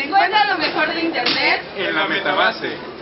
Encuentra lo mejor de Internet en la Metabase.